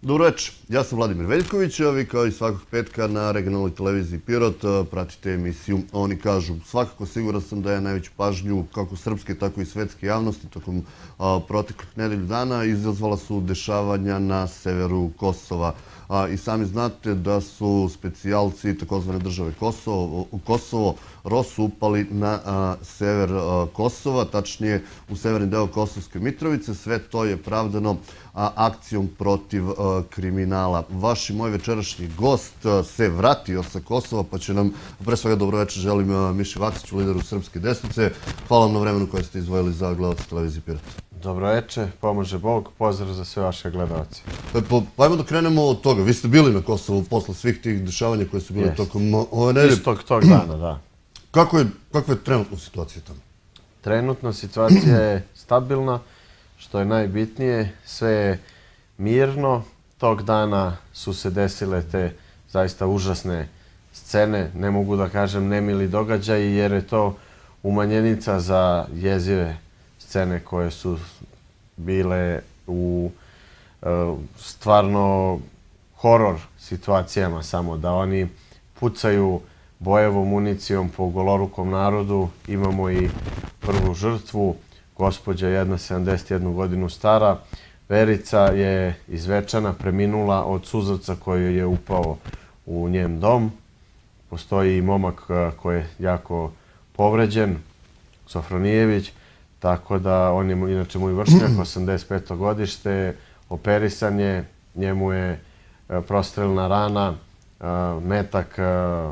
Dobro večer, ja sam Vladimir Veljković, a vi kao i svakog petka na regionalnoj televiziji Pirot pratite emisiju Oni kažu. Svakako siguran sam da je najveću pažnju kako srpske, tako i svetske javnosti tokom proteklih nedelju dana izazvala su dešavanja na severu Kosova. I sami znate da su specijalci takozvane države Kosovo, ROSU, upali na sever Kosova, tačnije u severni deo Kosovske Mitrovice. Sve to je pravdano akcijom protiv kriminala. Vaš i moj večerašnji gost se vratio sa Kosova, pa će nam, pre svega dobro večer želim Miši Vaksiću, lideru Srpske desnice. Hvala vam na vremenu koje ste izdvojili za gledalce televizije Pirot. Dobro večer, pomože Bog, pozdrav za sve vaše gledalce. Pa ajmo da krenemo od toga. Vi ste bili na Kosovu posle svih tih dešavanja koje su bile tokom ove nedelje. Istog tog dana, da. Kakva je trenutna situacija tamo? Trenutna situacija je stabilna, što je najbitnije. Sve je mirno. Tog dana su se desile te zaista užasne scene. Ne mogu da kažem nemili događaji, jer je to umanjenica za jezive scene koje su bile u stvarno horor situacijama, samo da oni pucaju bojevom municijom po golorukom narodu. Imamo i prvu žrtvu, gospođa jedna 71 godinu stara. Verica je izvečana, preminula od suzavca koji je upao u njen dom. Postoji i momak koji je jako povređen, Sofronijević, tako da on je inače moj vršnjak, 85. godište, operisan je, njemu je prostrelna rana, metak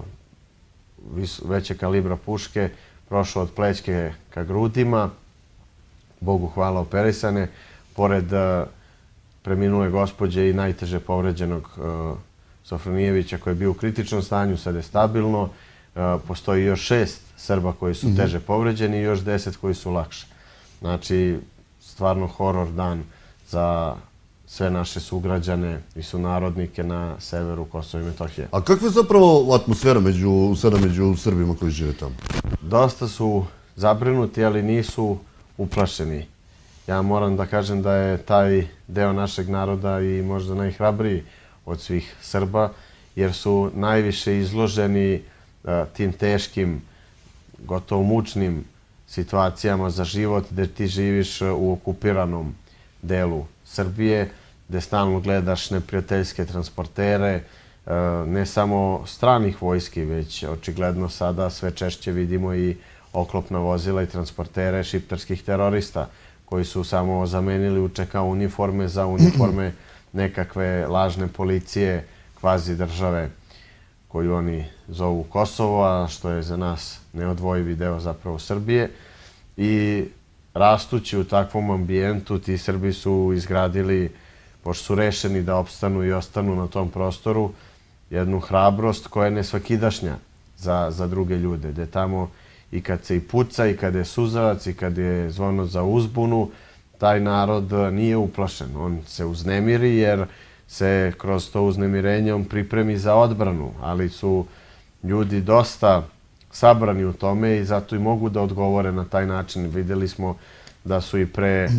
veće kalibra puške, prošao od plećke ka grudima, Bogu hvala operisane, pored preminule gospođe i najteže povređenog Sofronijevića koji je bio u kritičnom stanju, sad je stabilno. Postoji još 6 Srba koji su teže povređeni i još 10 koji su lakše. Znači, stvarno horor dan za sve naše sugrađane i sunarodnike na severu Kosova i Metohije. A kakva je zapravo atmosfera sada među Srbima koji žive tamo? Dosta su zabrinuti, ali nisu uplašeni. Ja moram da kažem da je taj deo našeg naroda i možda najhrabriji od svih Srba, jer su najviše izloženi tim teškim, gotovo mučnim situacijama za život, gde ti živiš u okupiranom delu Srbije, gde stalno gledaš neprijateljske transportere, ne samo stranih vojski, već očigledno sada sve češće vidimo i oklopna vozila i transportere šiptarskih terorista, koji su samo zamenili UČK uniforme za uniforme nekakve lažne policije, kvazi države koju oni zovu Kosovo, a što je za nas neodvojivi deo zapravo Srbije. I rastući u takvom ambijentu, ti Srbi su izgradili, pošto su rešeni da opstanu i ostanu na tom prostoru, jednu hrabrost koja je nesvakidašnja za druge ljude. Gde tamo i kad se i puca, i kad je suzavac, i kad je zvono za uzbunu, taj narod nije uplašen. On se uznemiri jer se kroz to uznemirenje on pripremi za odbranu, ali su ljudi dosta sabrani u tome i zato i mogu da odgovore na taj način. Videli smo da su i pre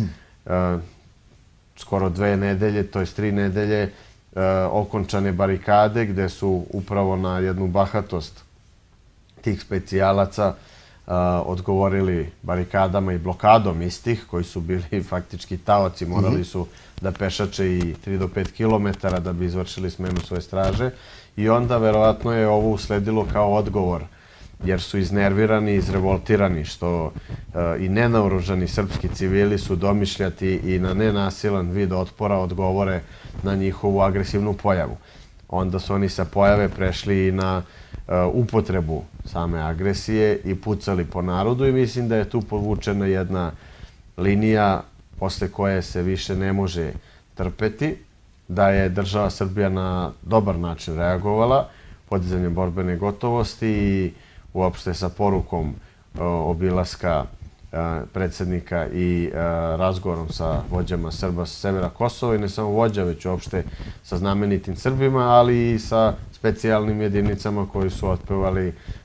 skoro 2 nedelje, to je 3 nedelje, okončane barikade gde su upravo na jednu bahatost tih specijalaca odgovorili barikadama i blokadom istih, koji su bili faktički taoci, morali su da pešače i 3 do 5 kilometara da bi izvršili smenu svoje straže. I onda verovatno je ovo usledilo kao odgovor, jer su iznervirani, izrevoltirani, što i nenaoružani srpski civili su domišljati i na nenasilan vid otpora odgovore na njihovu agresivnu pojavu. Onda su oni sa pojave prešli i na upotrebu same agresije i pucali po narodu i mislim da je tu povučena jedna linija posle koje se više ne može trpeti, da je država Srbija na dobar način reagovala podizanjem borbene gotovosti i uopšte sa porukom obilaska predsjednika i razgovorom sa vođama Srba sa severa Kosova i ne samo vođa, već uopšte sa znamenitim Srbima, ali i sa specijalnim jedinicama koji su otpevali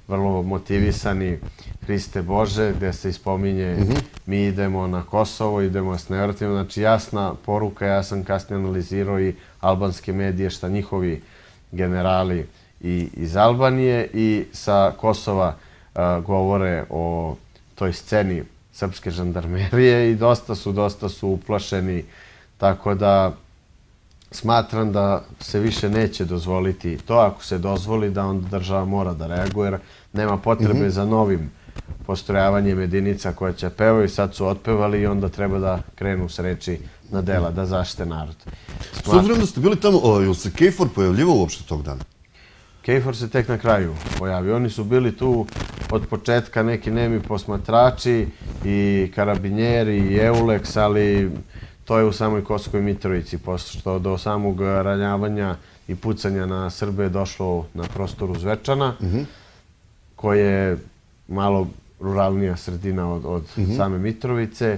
vrlo motivisani Hriste Bože, gde se ispominje mi idemo na Kosovo, idemo s nevratima. Znači jasna poruka, ja sam kasnije analizirao i albanske medije šta njihovi generali i iz Albanije i sa Kosova govore o toj sceni srpske žandarmerije i dosta su uplašeni, tako da smatram da se više neće dozvoliti to. Ako se dozvoli, da onda država mora da reaguje, jer nema potrebe za novim postrojavanjem jedinica koje će pevaju. Sad su otpevali i onda treba da krenu s reči na dela, da zaštite narod. S obzirom da ste bili tamo, je se KFOR pojavljivao uopšte tog dana? KFOR se tek na kraju pojavio. Oni su bili tu od početka neki nemi posmatrači i karabinjeri i EULEX, ali to je u samoj Kosovskoj Mitrovici, pošto do samog ranjavanja i pucanja na Srbe je došlo na prostoru Zvečana, koje je malo ruralnija sredina od same Mitrovice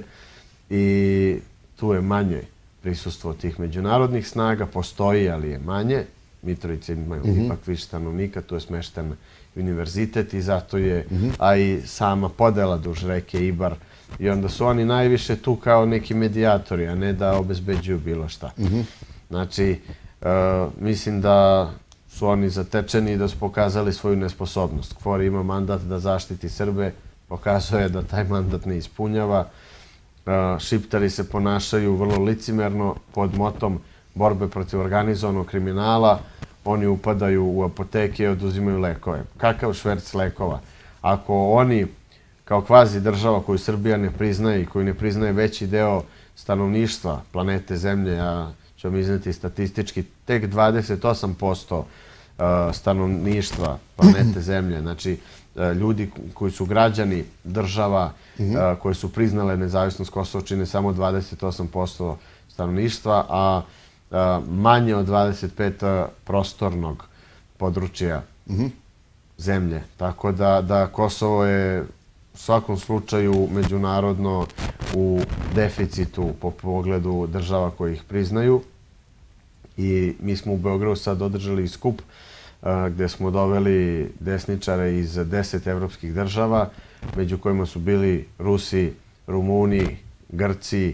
i tu je manje prisustvo tih međunarodnih snaga, postoji, ali je manje. Mitrovice imaju ipak više stanovnika, tu je smešten univerzitet i zato je, a i sama podela duž reke Ibar, i onda su oni najviše tu kao neki medijatori, a ne da obezbeđuju bilo šta. Znači, mislim da su oni zatečeni i da su pokazali svoju nesposobnost. KFOR ima mandat da zaštiti Srbe, pokazuje da taj mandat ne ispunjava. Šiptari se ponašaju vrlo licimerno pod motom borbe protiv organizovanog kriminala. Oni upadaju u apoteke i oduzimaju lekove. Kakav šverc lekova? Ako oni, kao kvazi država koju Srbija ne priznaje i koju ne priznaje veći deo stanovništva planete Zemlje, ja ću vam izneti statistički, tek 28% stanovništva planete Zemlje, znači ljudi koji su građani država koji su priznale nezavisnost Kosova čine samo 28% stanovništva, a manje od 25 prostornog područja zemlje. Tako da Kosovo je u svakom slučaju međunarodno u deficitu po pogledu država koji ih priznaju. I mi smo u Beogradu sad održali skup gde smo doveli desničare iz 10 evropskih država, među kojima su bili Rusi, Rumuni, Grci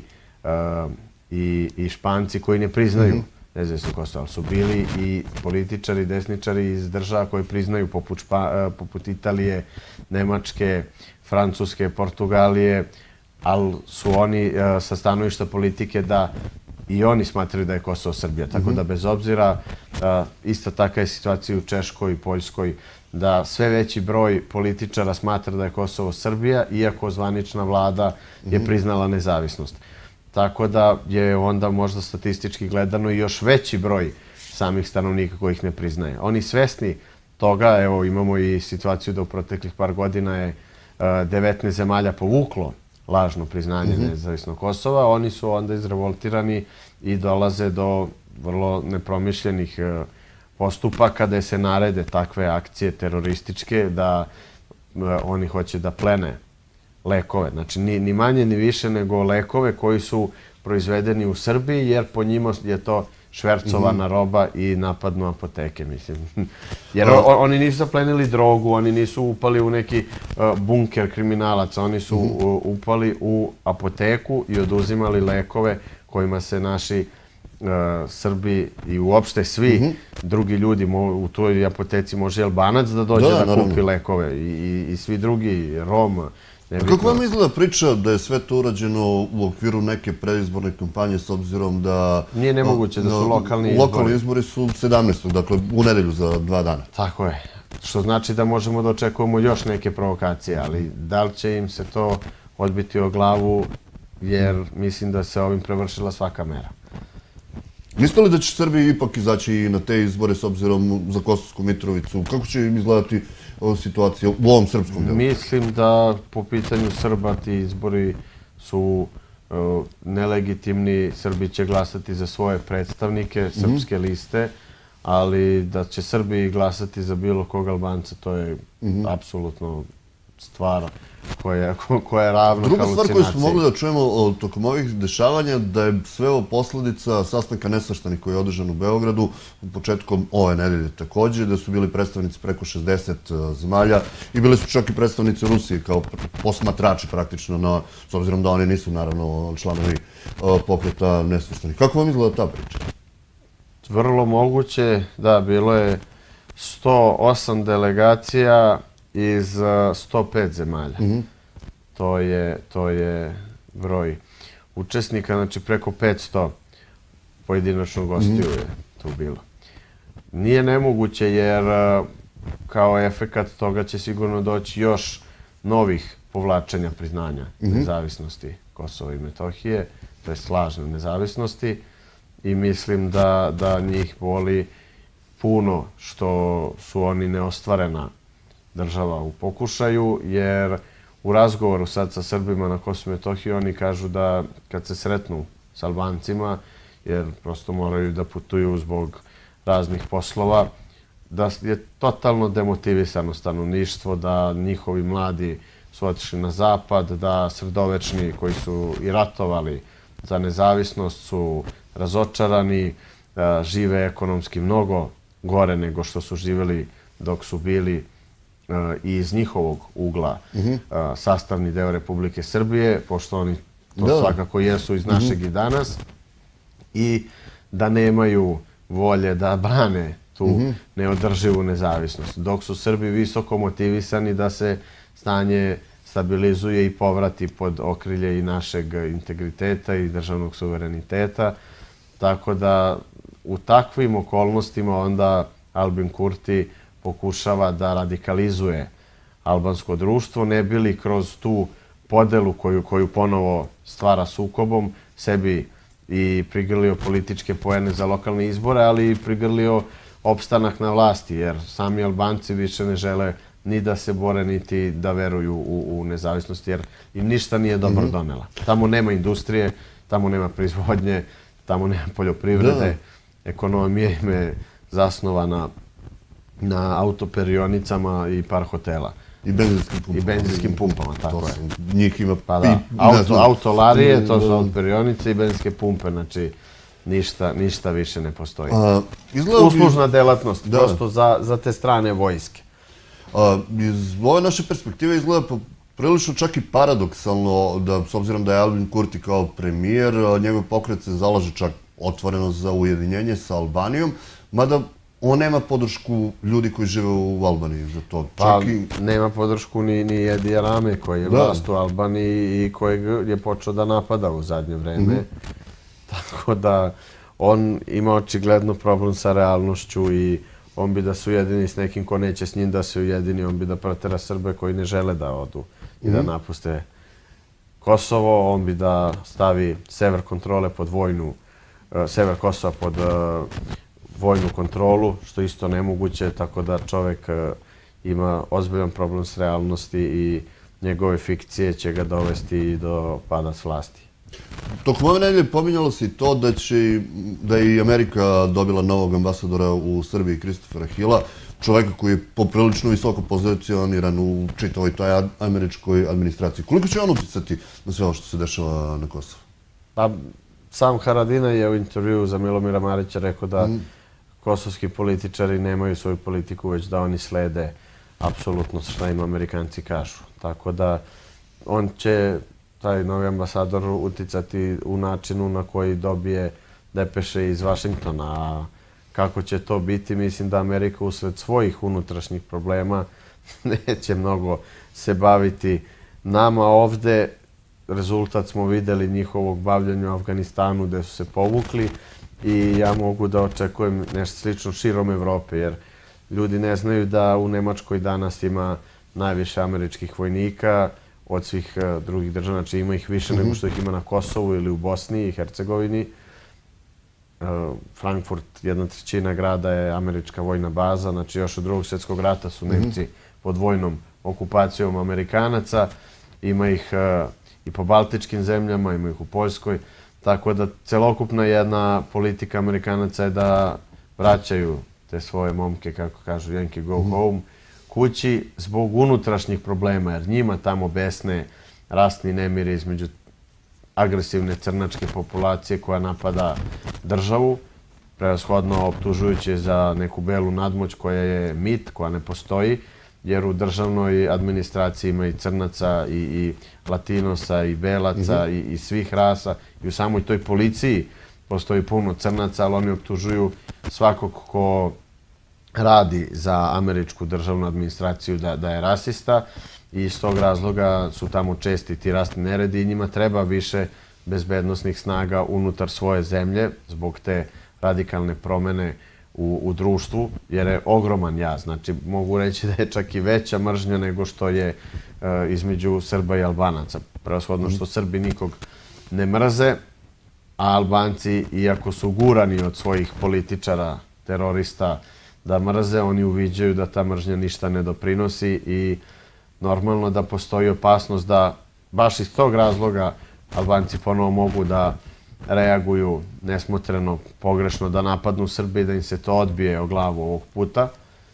i Španci koji ne priznaju nezavisno Kosovo, ali su bili i političari, desničari iz država koje priznaju, poput Italije, Nemačke, Francuske, Portugalije, ali su oni sa stanovišta politike da i oni smatraju da je Kosovo Srbija. Tako da bez obzira, isto taka je situacija u Češkoj i Poljskoj, da sve veći broj političara smatra da je Kosovo Srbija, iako zvanična vlada je priznala nezavisnost. Tako da je onda možda statistički gledano i još veći broj samih stanovnika koji ih ne priznaje. Oni svesni toga, evo imamo i situaciju da u proteklih par godina je 19 zemalja povuklo lažno priznanje nezavisnog Kosova, oni su onda izrevoltirani i dolaze do vrlo nepromišljenih postupaka da se narede takve akcije terorističke, da oni hoće da plene lekove. Znači, ni manje ni više nego lekove koji su proizvedeni u Srbiji, jer po njima je to švercovana roba i napadnu apoteke, mislim. Jer oni nisu zaplenili drogu, oni nisu upali u neki bunker kriminalaca, oni su upali u apoteku i oduzimali lekove kojima se naši Srbi i uopšte svi drugi ljudi, u toj apoteci može i Albanac da dođe da kupi lekove i svi drugi, Rom. Kako vam izgleda priča da je sve to urađeno u okviru neke predizborne kampanje s obzirom da... Nije nemoguće da su lokalni izbori. Lokalni izbori su 17. dakle u nedelju za 2 dana. Tako je. Što znači da možemo da očekujemo još neke provokacije, ali da li će im se to odbiti o glavu, jer mislim da se ovim prevršila svaka mera. Mislite li da će Srbija ipak izaći na te izbore s obzirom za Kosovsku Mitrovicu? Kako će im izgledati situacija u ovom srpskom delu? Mislim da po pitanju Srba ti izbori su nelegitimni. Srbi će glasati za svoje predstavnike, srpske liste, ali da će Srbi glasati za bilo kog Albanca, to je apsolutno stvar koja je ravna Druga stvar koju smo halucinaciji. mogli da čujemo tokom ovih dešavanja, da je sve ovo posledica sastanka nesvrstanih koji je održan u Beogradu početkom ove nedelje takođe, da su bili predstavnici preko 60 zemalja i bili su čak i predstavnici Rusije kao posmatrači praktično, s obzirom da oni nisu naravno članovi pokreta nesvrstanih. Kako vam izgleda ta priča? Vrlo moguće, da, bilo je 108 delegacija iz 105 zemalja. To je broj učesnika, znači preko 500 pojedinačno gostiju je tu bilo. Nije nemoguće jer kao efekat toga će sigurno doći još novih povlačenja priznanja nezavisnosti Kosova i Metohije, to je lažne nezavisnosti, i mislim da njih boli puno što su oni neostvarena država u pokušaju, jer u razgovoru sad sa Srbima na Kosovu i Metohiji oni kažu da kad se sretnu s Albancima, jer prosto moraju da putuju zbog raznih poslova, da je totalno demotivisano stanovništvo, da njihovi mladi su otišli na zapad, da sredovečni koji su i ratovali za nezavisnost su razočarani, žive ekonomski mnogo gore nego što su živjeli dok su bili i iz njihovog ugla sastavni deo Republike Srbije, pošto oni to svakako jesu iz našeg i danas, i da nemaju volje da brane tu neodrživu nezavisnost. Dok su Srbi visoko motivisani da se stanje stabilizuje i povrati pod okrilje i našeg integriteta i državnog suvereniteta. Tako da u takvim okolnostima onda Albin Kurti pokušava da radikalizuje albansko društvo, ne bi li kroz tu podelu koju ponovo stvara sukobom sebi i prigrlio političke poene za lokalne izbore, ali i prigrlio opstanak na vlasti, jer sami Albanci više ne žele ni da se bore, niti da veruju u nezavisnost, jer im ništa nije dobro donela. Tamo nema industrije, tamo nema proizvodnje, tamo nema poljoprivrede, ekonomija im je zasnovana na autoperionicama i par hotela. I benzinskim pumpama. I benzinskim pumpama, tako je. Njih ima... Pa da, autolarije, to su autoperionice i benzinske pumpe, znači ništa više ne postoji. Uslužna delatnost, prosto za te strane vojske. Iz ove naše perspektive izgleda prilično čak i paradoksalno da, s obzirom da je Albin Kurti kao premijer, njegov pokret se zalaže čak otvoreno za ujedinjenje sa Albanijom, mada on nema podršku ljudi koji žive u Albaniji za to. Pa nema podršku ni Edi Rame koji je vlast u Albaniji i kojeg je počeo da napada u zadnje vreme. Tako da on ima očigledno problem sa realnošću i on bi da se ujedini s nekim ko neće s njim da se ujedini, on bi da protera Srbe koji ne žele da odu i da napuste Kosovo, on bi da stavi sever kontrole pod vojnu, sever Kosova pod vojnu kontrolu, što je isto nemoguće, tako da čovek ima ozbiljan problem s realnosti i njegove fikcije će ga dovesti do pada s vlasti. Tokom ove nedelje pominjalo se i to da je i Amerika dobila novog ambasadora u Srbiji, Christophera Hilla, čoveka koji je poprilično visoko pozicioniran u čitavoj toj američkoj administraciji. Koliko će on uticati na sve ovo što se dešava na Kosovu? Pa, sam Haradinaj je u intervjuu za Milomira Marića rekao da kosovski političari nemaju svoju politiku, već da oni slede apsolutno šta im Amerikanci kažu. Tako da on će, taj novi ambasador, uticati u načinu na koji dobije depeše iz Vašingtona. A kako će to biti, mislim da Amerika usred svojih unutrašnjih problema neće mnogo se baviti nama ovde. Rezultat smo videli njihovog bavljenja u Afganistanu gde su se povukli i ja mogu da očekujem nešto slično širom Evrope, jer ljudi ne znaju da u Nemačkoj danas ima najviše američkih vojnika od svih drugih država, znači ima ih više nego što ih ima na Kosovu ili u Bosni i Hercegovini. Frankfurt, 1/3 grada je američka vojna baza, znači još od Drugog svjetskog rata su Nemci pod vojnom okupacijom Amerikanaca, ima ih i po baltičkim zemljama, ima ih u Poljskoj, tako da celokupna jedna politika Amerikanaca je da vraćaju te svoje momke, kako kažu Yankee go home, kući zbog unutrašnjih problema, jer njima tamo besne rasni nemiri između agresivne crnačke populacije koja napada državu, prevashodno optužujući za neku belu nadmoć koja je mit, koja ne postoji, jer u državnoj administraciji ima i crnaca, i latinosa, i belaca, i svih rasa. I u samoj toj policiji postoji puno crnaca, ali oni optužuju svakog ko radi za američku državnu administraciju da je rasista. I iz tog razloga su tamo česti ti rasni neredi i njima treba više bezbednosnih snaga unutar svoje zemlje zbog te radikalne promene u društvu, jer je ogroman jaz. Znači, mogu reći da je čak i veća mržnja nego što je između Srba i Albanaca. Prevashodno što Srbi nikog ne mrze, a Albanci, iako su gurani od svojih političara, terorista, da mrze, oni uviđaju da ta mržnja ništa ne doprinosi i normalno da postoji opasnost da baš iz tog razloga Albanci ponovo mogu da reaguju nesmotreno, pogrešno, da napadnu Srbije, da im se to odbije o glavu ovog puta.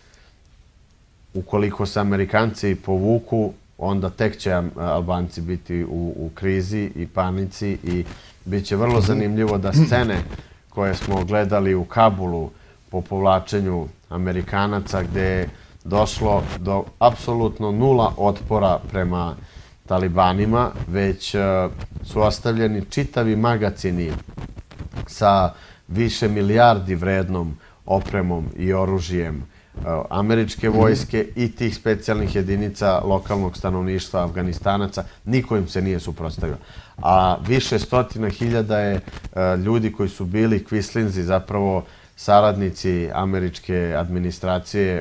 Ukoliko se Amerikanci povuku, onda tek će Albanci biti u krizi i panici i bit će vrlo zanimljivo da scene koje smo gledali u Kabulu po povlačenju Amerikanaca, gde je došlo do apsolutno nula otpora prema talibanima, već su ostavljeni čitavi magacini sa više milijardi vrednom opremom i oružjem američke vojske i tih specijalnih jedinica lokalnog stanovništva Afganistanaca. Niko im se nije suprotstavio. A više stotina hiljada je ljudi koji su bili kvislinzi, zapravo saradnici američke administracije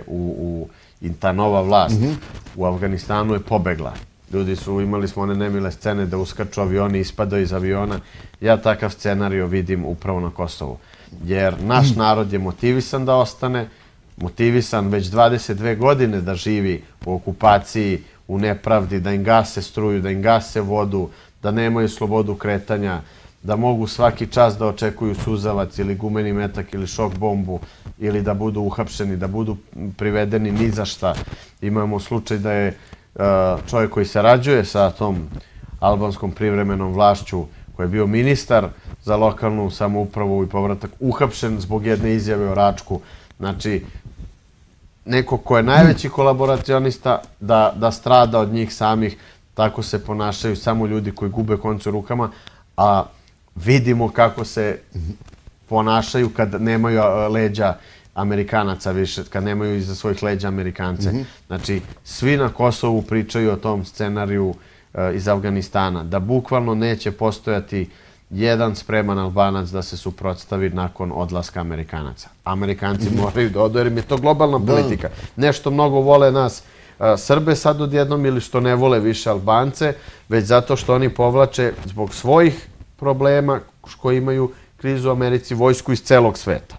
i ta nova vlast u Afganistanu je pobegla. Ljudi su, imali smo one nemile scene da uskaču avioni, ispadaju iz aviona. Ja takav scenario vidim upravo na Kosovu. Jer naš narod je motivisan da ostane, motivisan već 22 godine da živi u okupaciji, u nepravdi, da im gase struju, da im gase vodu, da nemaju slobodu kretanja, da mogu svaki čas da očekuju suzavac ili gumeni metak ili šok bombu ili da budu uhapšeni, da budu privedeni ni za šta. Imamo slučaj da je čovjek koji sarađuje sa tom albanskom privremenom vlašću, koji je bio ministar za lokalnu samoupravu i povratak, uhapšen zbog jedne izjave o Račku. Znači, neko ko je najveći kolaboracionista da strada od njih samih, tako se ponašaju samo ljudi koji gube konce u rukama, a vidimo kako se ponašaju kad nemaju leđa Amerikanaca više, kad nemaju iza svojih leđa Amerikance. Znači, svi na Kosovu pričaju o tom scenariju iz Afganistana, da bukvalno neće postojati jedan spreman Albanac da se suprotstavi nakon odlaska Amerikanaca. Amerikanci moraju da odu jer im je to globalna politika. Nešto mnogo vole nas Srbe sad odjednom ili što ne vole više Albance, već zato što oni povlače zbog svojih problema koji imaju krizu u Americi, vojsku iz celog sveta.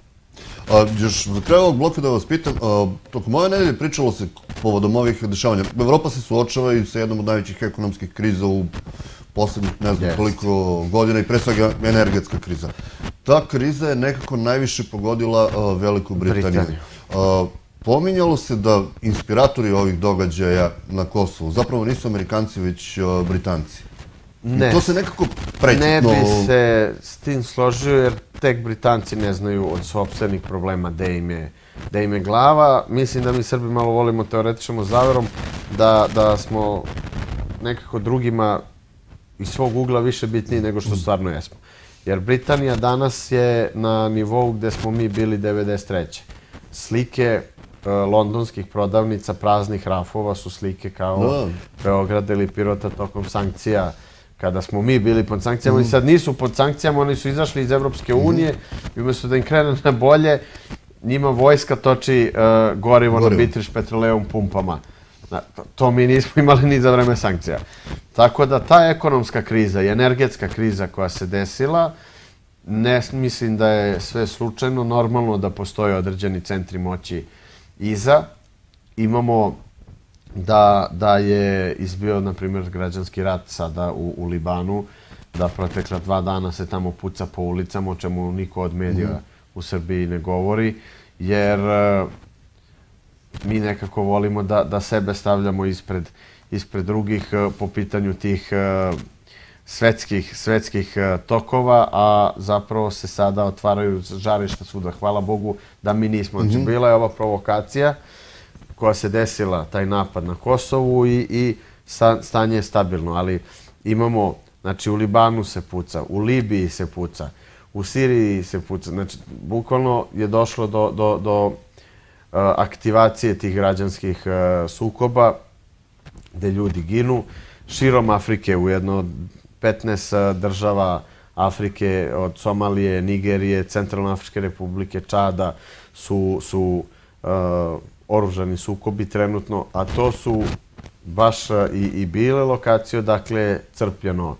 Još za kraj ovog bloka da vas pitam, tokom ove nedelje pričalo se povodom ovih dešavanja. Evropa se suočava i sa jednom od najvećih ekonomskih kriza u poslednjih ne znam koliko godina i pre svega energetska kriza. Ta kriza je nekako najviše pogodila Veliku Britaniju. Pominjalo se da inspiratori ovih događaja na Kosovu zapravo nisu Amerikanci, već Britanci. Ne. To se nekako prećutno... Ne bi se s tim složio jer tek Britanci ne znaju od sopstvenih problema gde im je glava. Mislim da mi Srbi malo volimo teoretičnom zaverom da smo nekako drugima iz svog ugla više bitniji nego što stvarno jesmo. Jer Britanija danas je na nivou gde smo mi bili 1993. Slike londonskih prodavnica praznih rafova su slike kao Beograda ili Pirota tokom sankcija. Kada smo mi bili pod sankcijama, oni sad nisu pod sankcijama, oni su izašli iz Evropske unije i umjesto da im krene na bolje, njima vojska toči gorivo na British Petroleum pumpama. To mi nismo imali ni za vreme sankcija. Tako da ta ekonomska kriza i energetska kriza koja se desila, ne mislim da je sve slučajno, normalno da postoje određeni centri moći iza. Imamo da je izbio, na primjer, građanski rat sada u Libanu, da protekla 2 dana se tamo puca po ulicama, o čemu niko od medija u Srbiji ne govori, jer mi nekako volimo da sebe stavljamo ispred drugih po pitanju tih svetskih tokova, a zapravo se sada otvaraju žarišta svuda. Hvala Bogu da mi nismo. Znači, bila je ova provokacija koja se desila, taj napad na Kosovu i stanje je stabilno, ali imamo, znači u Libanu se puca, u Libiji se puca, u Siriji se puca. Znači, bukvalno je došlo do aktivacije tih građanskih sukoba gde ljudi ginu. Širom Afrike, u jedno 15 država Afrike, od Somalije, Nigerije, Centralnoafričke republike, Čada, su oružani sukobi trenutno, a to su baš i bile lokacije odakle crpljeno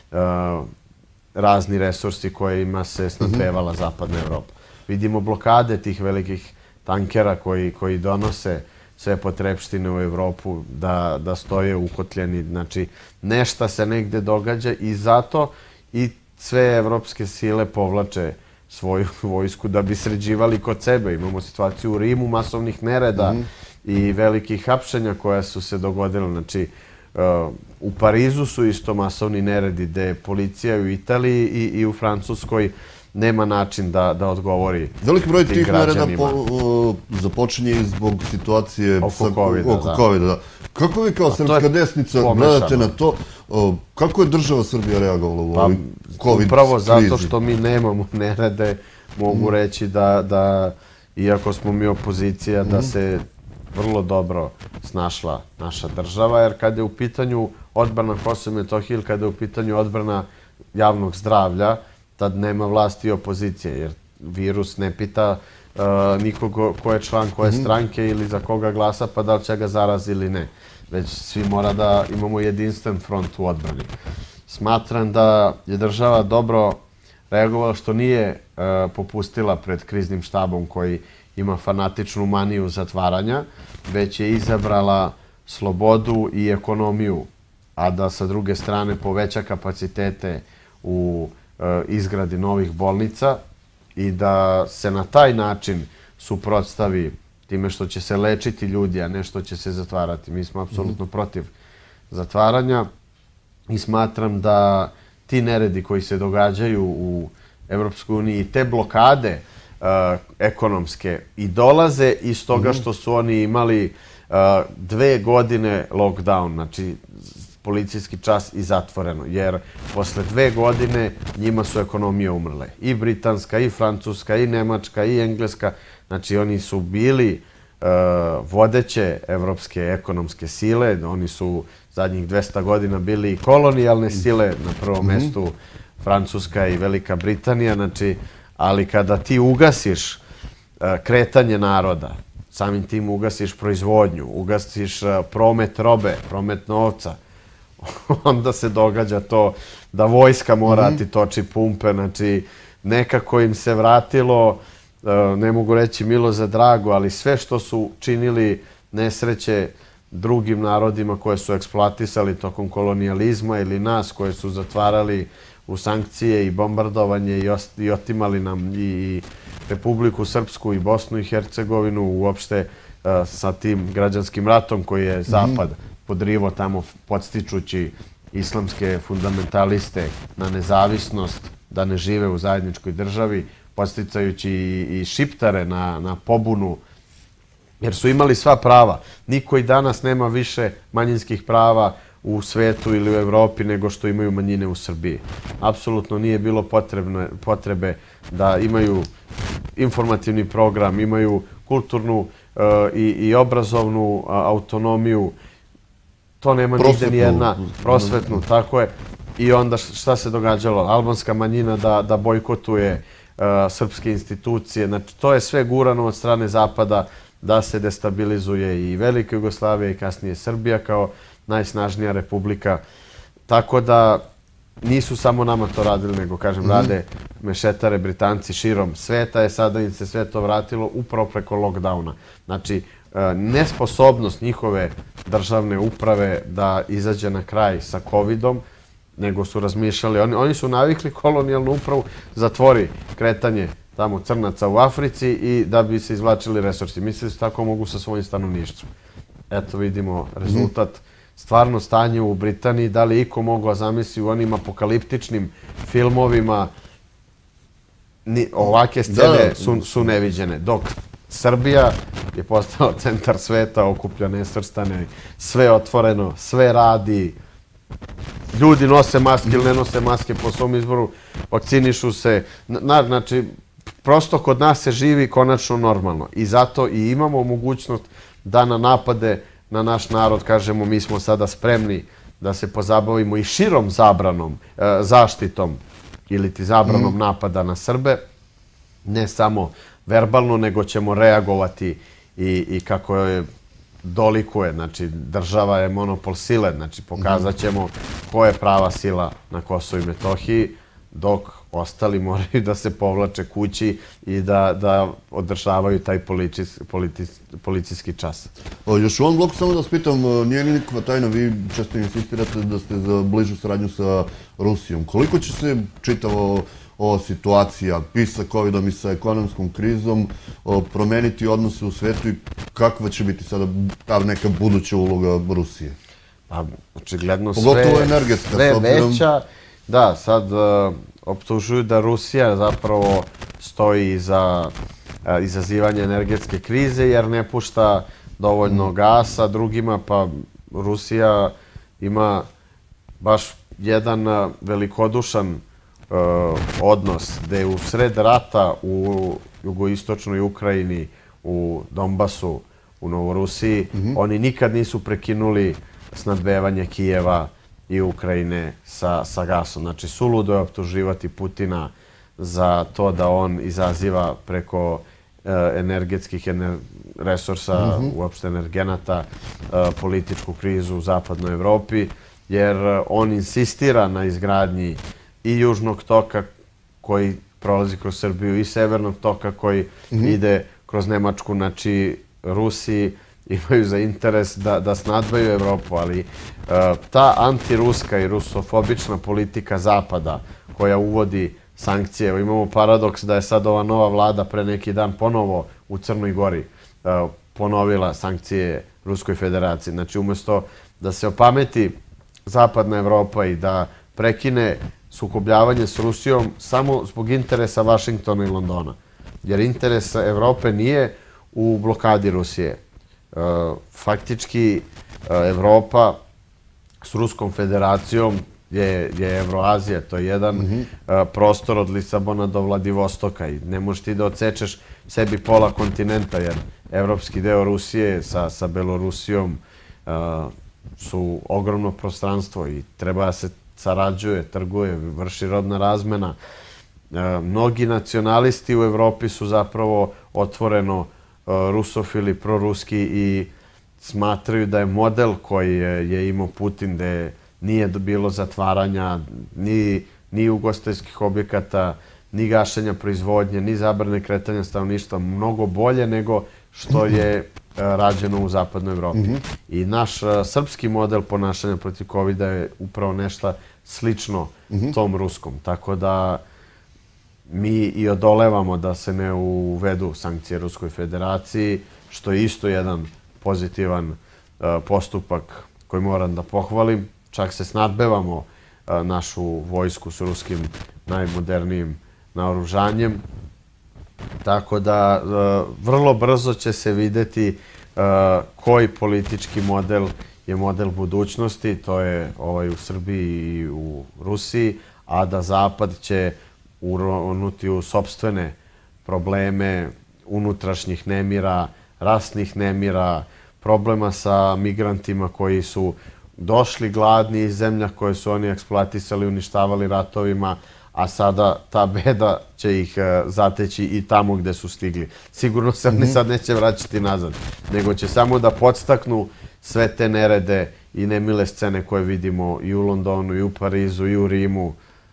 razni resursi kojima se snabdevala zapadna Evropa. Vidimo blokade tih velikih tankera koji donose sve potrepštine u Evropu, da stoje ukotljeni. Znači, nešto se negde događa i zato i sve evropske sile povlače svoju vojsku da bi sređivali kod sebe. Imamo situaciju u Rimu masovnih nereda i velikih hapšenja koja su se dogodila. Znači, u Parizu su isto masovni neredi gde policija u Italiji i u Francuskoj nema način da odgovori veliki broj tih nereda započinje zbog situacije oko COVID-a. Kako vi kao srpska desnica gledate na to? Kako je država Srbija reagovala u ovoj COVID krizi? Upravo zato što mi nemamo nerede, mogu reći da, iako smo mi opozicija, da se vrlo dobro snašla naša država, jer kada je u pitanju odbrana Kosova i Metohije ili kada je u pitanju odbrana javnog zdravlja, tad nema vlasti i opozicije, jer virus ne pita nikog ko je član koje stranke ili za koga glasa, pa da li će ga zarazi ili ne. Već svi mora da imamo jedinstven front u odbrani. Smatram da je država dobro reagovala što nije popustila pred kriznim štabom koji ima fanatičnu maniju zatvaranja, već je izabrala slobodu i ekonomiju, a da sa druge strane poveća kapacitete u izgradi novih bolnica i da se na taj način suprotstavi time što će se lečiti ljudi, a ne što će se zatvarati. Mi smo apsolutno protiv zatvaranja i smatram da ti neredi koji se događaju u Evropskoj uniji i te blokade ekonomske i dolaze iz toga što su oni imali 2 godine lockdown, znači policijski čas i zatvoreno, jer posle 2 godine njima su ekonomije umrle. I britanska, i francuska, i nemačka, i engleska. Znači, oni su bili vodeće evropske ekonomske sile. Oni su zadnjih 200 godina bili i kolonijalne sile, na prvom mestu Francuska i Velika Britanija. Znači, ali kada ti ugasiš kretanje naroda, samim tim ugasiš proizvodnju, ugasiš promet robe, promet novca, onda se događa to da vojska mora ti toči pumpe. Znači, nekako im se vratilo, ne mogu reći milo za drago, ali sve što su činili nesreće drugim narodima koje su eksploatisali tokom kolonijalizma ili nas koje su zatvarali u sankcije i bombardovanje i otimali nam i Republiku Srpsku i Bosnu i Hercegovinu, uopšte sa tim građanskim ratom koji je Zapad podrivo tamo podstičući islamske fundamentaliste na nezavisnost, da ne žive u zajedničkoj državi, podsticajući i Šiptare na pobunu, jer su imali sva prava. Niko i danas nema više manjinskih prava u svetu ili u Evropi nego što imaju manjine u Srbiji. Apsolutno nije bilo potrebe da imaju informativni program, imaju kulturnu i obrazovnu autonomiju. To nema nigde nijedna, prosvetnu, tako je. I onda šta se događalo? Albanska manjina da bojkotuje srpske institucije. Znači, to je sve gurano od strane Zapada da se destabilizuje i Velika Jugoslavija i kasnije Srbija kao najsnažnija republika. Tako da nisu samo nama to radili, nego, kažem, rade mešetare Britanci širom sveta. Je sada im se sve to vratilo upravo preko lockdowna. Znači, nesposobnost njihove državne uprave da izađe na kraj sa COVID-om, nego su razmišljali. Oni su navikli kolonijalnu upravu, zatvori kretanje tamo crnaca u Africi i da bi se izvlačili resursi. Misle da tako mogu sa svojim stanovništvom. Eto vidimo rezultat. Stvarno stanje u Britaniji, da li iko mogao zamisli u onim apokaliptičnim filmovima, ovake scene su neviđene. Dok Srbija je postala centar sveta, okuplja nesvrstane, sve otvoreno, sve radi, ljudi nose maske ili ne nose maske po svom izboru, vakcinišu se. Znači, prosto kod nas se živi konačno normalno i zato i imamo mogućnost da na napade na naš narod kažemo mi smo sada spremni da se pozabavimo i širom zaštitom ili ti zabranom napada na Srbe, ne samo verbalno, nego ćemo reagovati i kako je dolikuje. Znači, država je monopol sile, znači pokazat ćemo ko je prava sila na Kosovu i Metohiji, dok ostali moraju da se povlače kući i da održavaju taj policijski čas. Još u ovom bloku samo da vas pitam, nije nikakva tajna, vi često insistirate da ste za bližu saradnju sa Rusijom. Koliko će se čitava ova situacija i sa COVID-om i sa ekonomskom krizom promeniti odnose u svetu i kakva će biti sada ta neka buduća uloga Rusije? Pa, očigledno sve veća. Da, sad optužuju da Rusija zapravo stoji za izazivanje energetske krize jer ne pušta dovoljno gasa drugima, pa Rusija ima baš jedan velikodušan odnos gde je u sred rata u jugoistočnoj Ukrajini, u Donbasu, u Novorusiji, oni nikad nisu prekinuli snabdevanje Kijeva i Ukrajine sa gasom. Znači, suludo je optuživati Putina za to da on izaziva preko energetskih resursa, uopšte energenata, političku krizu u zapadnoj Evropi, jer on insistira na izgradnji i Južnog toka koji prolazi kroz Srbiju i Severnog toka koji ide kroz Nemačku. Znači, Rusi imaju za interes da snadbaju Evropu, ali ta antiruska i rusofobična politika Zapada koja uvodi sankcije, evo imamo paradoks da je sad ova nova vlada pre neki dan ponovo u Crnoj Gori ponovila sankcije Ruskoj federaciji. Znači, umjesto da se opameti Zapadna Evropa i da prekine sukobljavanje s Rusijom samo zbog interesa Vašingtona i Londona. Jer interes Evrope nije u blokadi Rusije. Faktički, Evropa s Ruskom federacijom je Evroazija. To je jedan prostor od Lisabona do Vladivostoka i ne možeš ti da odsečeš sebi pola kontinenta, jer evropski deo Rusije sa Belorusijom su ogromno prostranstvo i treba da se sarađuje, trguje, vrši rodna razmena. Mnogi nacionalisti u Evropi su zapravo otvoreno rusofili, proruski i smatraju da je model koji je imao Putin, gde nije bilo zatvaranja ni ugostiteljskih objekata, ni gašenja proizvodnje, ni zabrane kretanja stanovništva, mnogo bolje nego što je rađeno u zapadnoj Evropi. I naš srpski model ponašanja protiv COVID-a je upravo nešto slično tom ruskom. Tako da mi i odolevamo da se ne uvedu sankcije Ruskoj federaciji, što je isto jedan pozitivan postupak koji moram da pohvalim. Čak se snadbevamo našu vojsku s ruskim najmodernijim naoružanjem. Tako da vrlo brzo će se videti koji politički model je model budućnosti. To je ovaj u Srbiji i u Rusiji, a da Zapad će uronuti u sopstvene probleme unutrašnjih nemira, rasnih nemira, problema sa migrantima koji su došli gladni iz zemlja koje su oni eksploatisali, uništavali ratovima, a sada ta beda će ih zateći i tamo gde su stigli. Sigurno se oni sad neće vraćati nazad, nego će samo da podstaknu sve te nerede i nemile scene koje vidimo i u Londonu, i u Parizu, i u Rimu.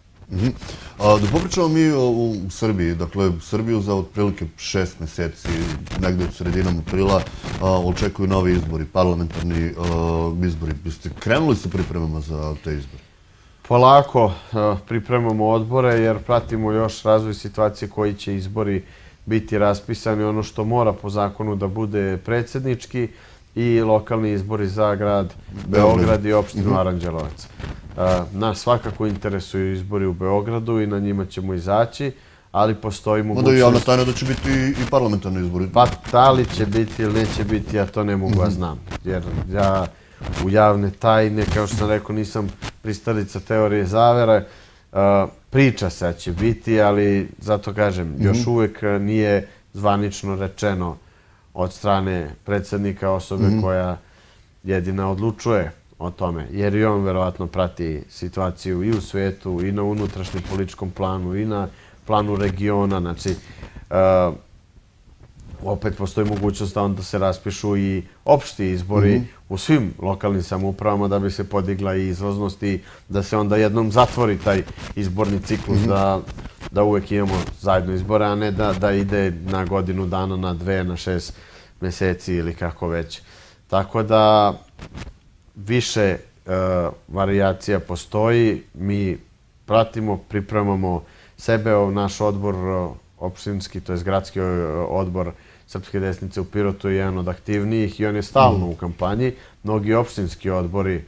Da popričamo mi u Srbiji. Dakle, Srbiju za otprilike 6 meseci, negde u sredinom aprila, očekuju novi izbori, parlamentarni izbori. Biste krenuli sa pripremama za te izbore? Polako pripremamo odbore jer pratimo još razvoj situacije koji će izbori biti raspisani. Ono što mora po zakonu da bude predsjednički i lokalni izbori za grad Beograd i opštinu Aranđelovac. Nas svakako interesuju izbori u Beogradu i na njima ćemo izaći, ali postoji mogućnost... Onda je javna tajna da će biti i parlamentarni izbori. Pa da li će biti ili neće biti, ja to ne mogu da znam. Jer ja u javne tajne, kao što sam rekao, nisam pristalica teorije zavere. Priča se da će biti, ali zato kažem, još uvek nije zvanično rečeno od strane predsjednika, osobe koja jedina odlučuje o tome. Jer i on verovatno prati situaciju i u svetu, i na unutrašnjem političkom planu, i na planu regiona. Znači, opet postoji mogućnost da onda se raspišu i opšti izbori u svim lokalnim samoupravama da bi se podigla i izlaznost i da se onda jednom zatvori taj izborni ciklus, da uvek imamo zajedno izbore, a ne da ide na godinu dana, na 2, na 6 meseci ili kako već. Tako da više varijacija postoji. Mi pratimo, pripremamo sebe, naš odbor opštinski, to je gradski odbor Srpske desnice u Pirotu je jedan od aktivnijih i on je stalno u kampanji. Mnogi opštinski odbori